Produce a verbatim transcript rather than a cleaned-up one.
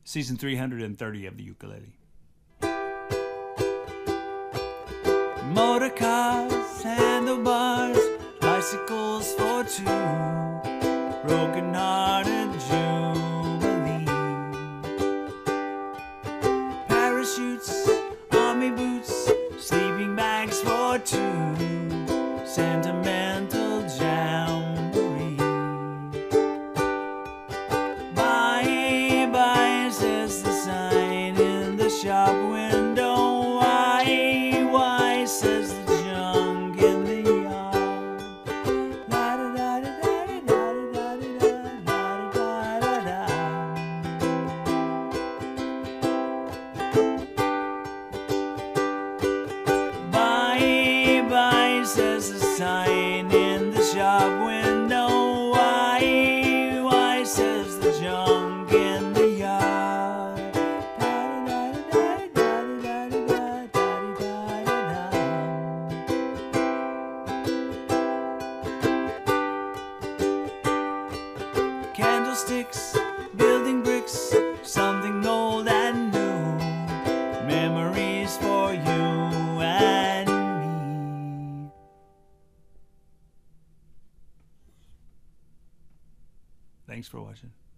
Season three hundred thirty of the ukulele. Motor cars, handlebars, bicycles for two, broken-hearted jubilee. Parachutes, army boots, sleeping bags for two, sentimental jamboree. Bye, bye, says the sign in the shop window. Why, why, says the junk in the yard. La da da da da da da da da da da. Bye, bye, says the sign in the shop window. Why, why, says the junk in the yard. Candlesticks, building bricks, something old and new, memories for you and me. Thanks for watching.